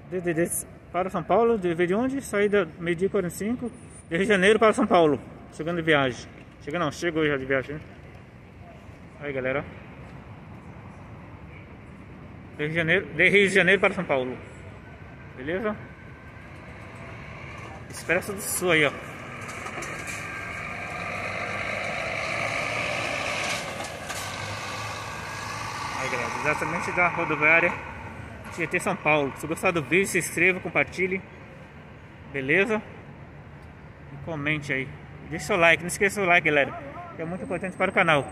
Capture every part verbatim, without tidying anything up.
D D D para São Paulo, de de onde? Saída meio-dia e quarenta e cinco, de Rio de Janeiro para São Paulo. Chegando de viagem. Chega não, chegou já de viagem, né? Aí, galera. De Rio de Janeiro, de Rio de Janeiro para São Paulo. Beleza? Expresso do Sul aí, ó. Aí, galera, exatamente da rodoviária Tietê São Paulo. Se gostar do vídeo, se inscreva, compartilhe. Beleza? E comente aí. Deixa seu like, não esqueça o like, galera, que é muito importante para o canal.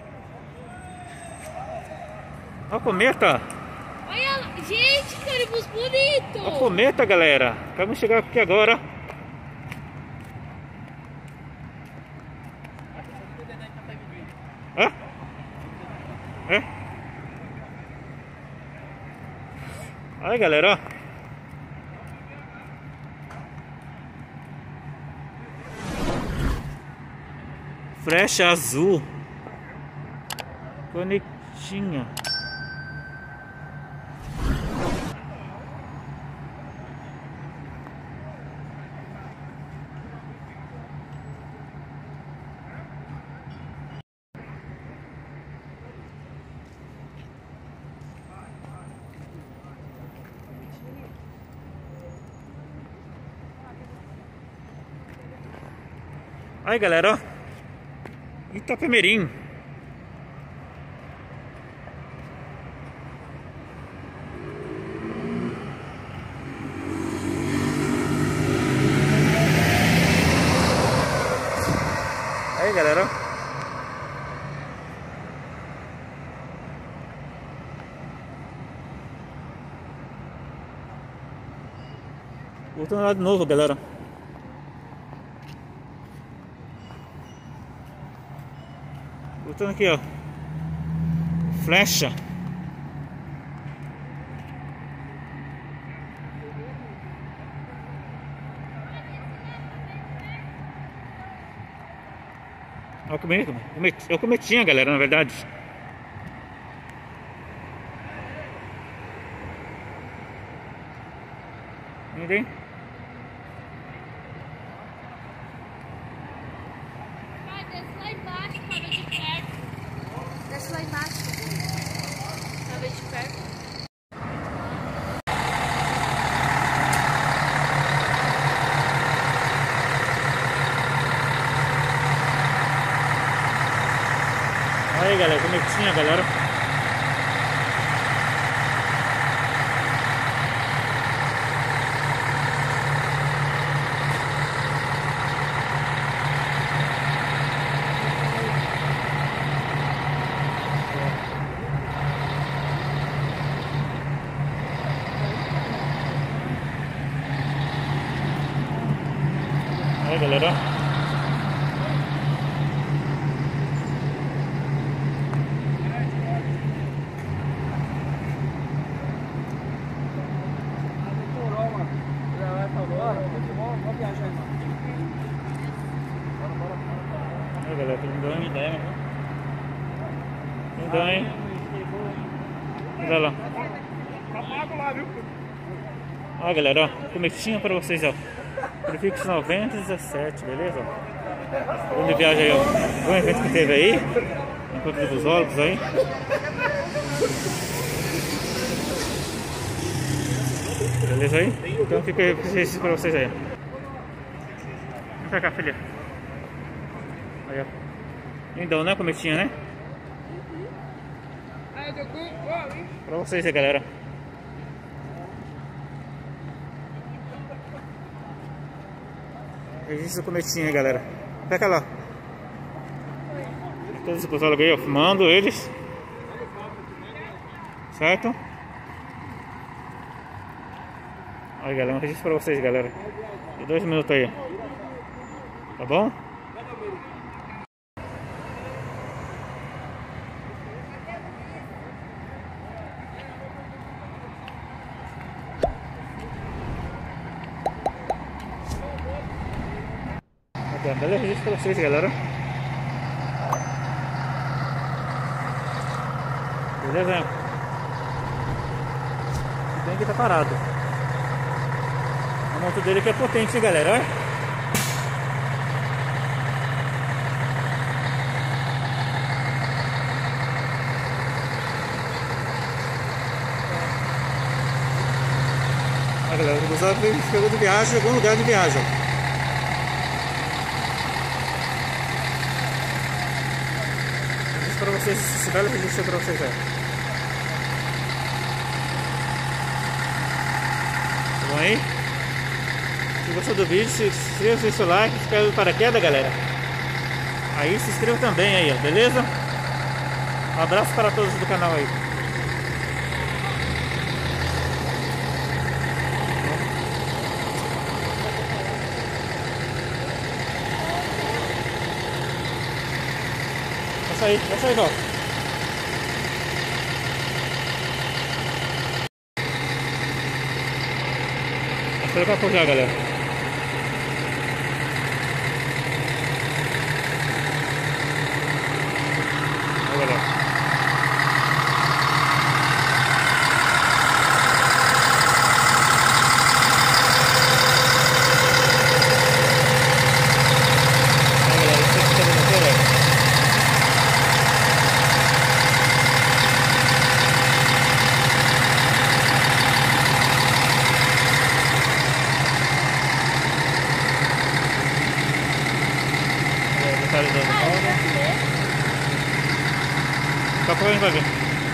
Olha o cometa. Olha, gente, que ônibus bonito. Olha o cometa, galera. Vamos chegar aqui agora. Hã? É? Aí, galera, ó. Flecha azul. Bonitinha. Aí, galera, ó. Itapemirim. Aí, galera, ó. Voltando lá de novo, galera. Voltando aqui, ó. Flecha. Ó, comi, comi, eu cometinha, galera, na verdade. Ninguém? Vai, desce lá embaixo pra ver de perto. Desce lá embaixo pra ver de perto. Aí, galera, cometinha, galera. Aí, galera. Aí, galera, lindão, hein? Lindão, hein? Olha lá. Olha, galera, ó, cometinha pra vocês, ó. Prefixo noventa dezessete, beleza? Onde viaja aí, ó. Bom evento que teve aí. Encontro dos ólogos aí. Beleza aí? Então fica aí o exercício pra vocês aí. Vem pra cá, filha. Aí, ó. Lindão, né, cometinha, né? Pra vocês aí, galera. Registro do cometinha aí, galera. Pega lá. Todos os psicólogos aí, ó, filmando eles. Certo? Aí, galera, um registro pra vocês, galera. De dois minutos aí. Tá bom? Beleza, registro pra vocês, galera. Beleza? Tem que estar parado. moto dele que é potente, hein, galera, olha. Olha, galera, o Gustavo chegou de viagem, chegou no lugar de viagem. Isso para vocês, esse belo registro para vocês, é. Tá bom aí? Se gostou do vídeo, se inscreva, deixa seu like, se caiu do paraquedas, galera. Aí se inscreva também aí, ó, beleza? Um abraço para todos do canal aí. Passa aí, passa aí, volta. Passa aí pra apoiar, galera. Olha, galera. Daqui a pouco a gente vai ver.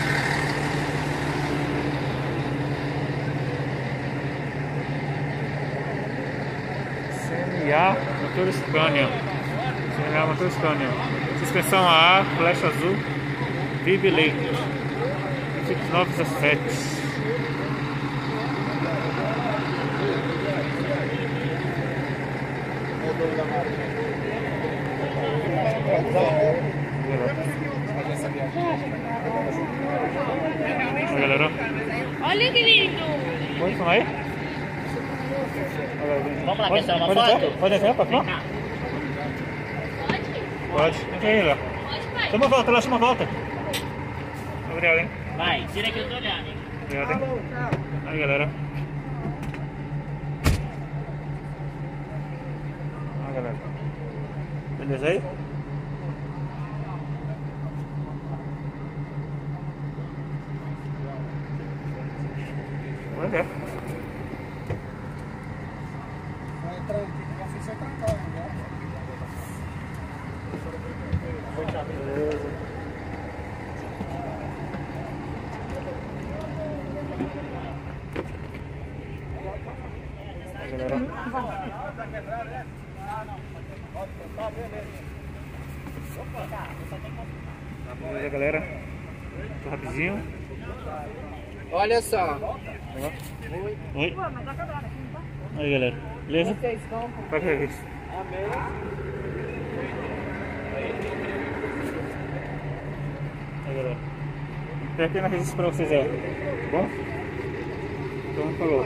C N A motor Scania. C N A motor Scania. Suspensão A A, flecha azul, Vive Leite. vinte e nove dezessete. Olha, galera. Olha que lindo! Pode filmar aí? Vamos lá, Pode, quer tirar uma pode foto? entrar? Pode entrar pra filmar? Pode? Pode. Entra aí, lá. Pode, pai. Chama uma volta lá, chama uma volta. Obrigado, hein? Vai, tira que eu tô olhando, hein? Obrigado, hein? Aí, galera. Olha, galera. Beleza aí? Olha. Vai entrar aqui, vai ser trancar, né? Beleza. Aí, galera. Beleza, galera. Tô rapidinho. Olha só. Oi. Aí, galera. Beleza? Vai ver isso. Aí, galera. Tem aqui na registro pra vocês, ó. Tá bom? Então, falou.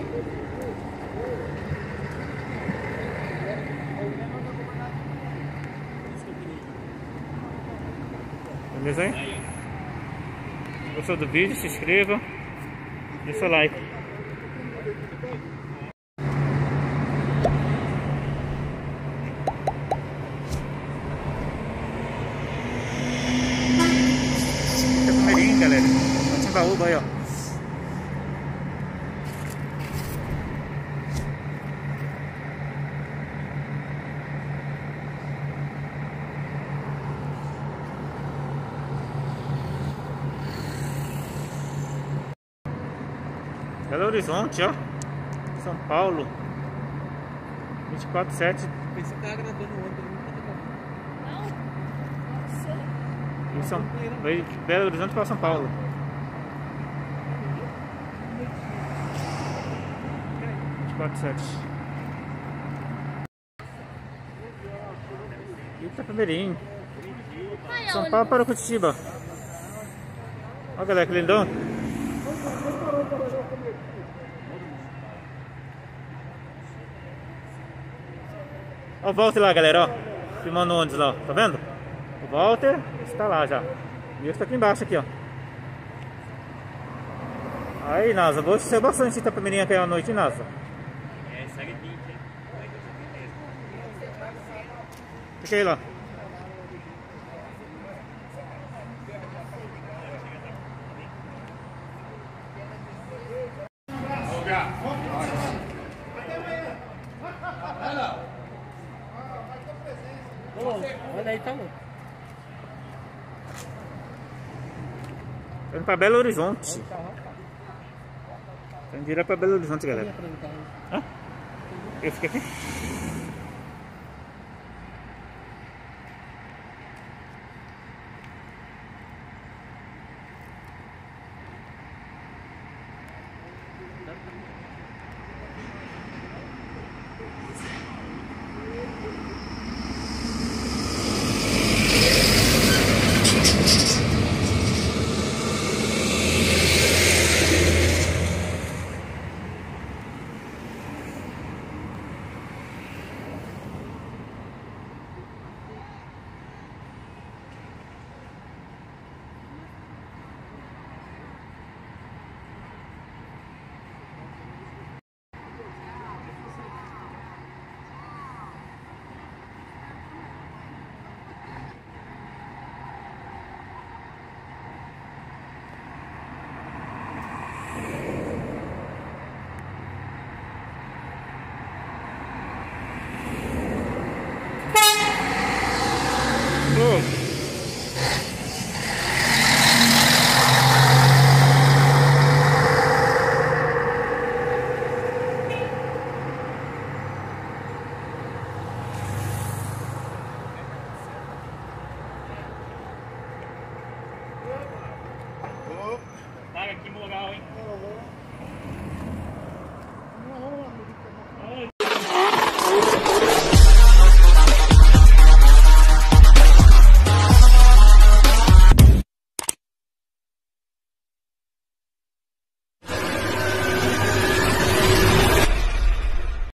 Beleza aí? Se gostou do vídeo, se inscreva. Deixa seu like. Esse é o primeirinho, galera. Timbaúba aí, ó. Belo Horizonte, ó. São Paulo. vinte e quatro sete. Pensei que tava gravando o outro. Não? Nossa. Em São... Veio de Belo Horizonte para São Paulo. vinte e quatro sete. Eita, primeirinho. Ai, São olha. Paulo para Curitiba. Olha, galera, que lindão. Ó o Walter lá, galera, ó. Filmando onde lá, ó. Tá vendo? O Walter está lá já. E eu estou aqui embaixo, aqui, ó. Aí, NASA, vou assistir bastante Itapemirim aqui à noite, hein, NASA? É, segue aqui. Fica aí, lá. Olha aí, tá louco. Tô indo pra Belo Horizonte. Tô indo direto pra Belo Horizonte, galera. Hã? Eu fiquei aqui?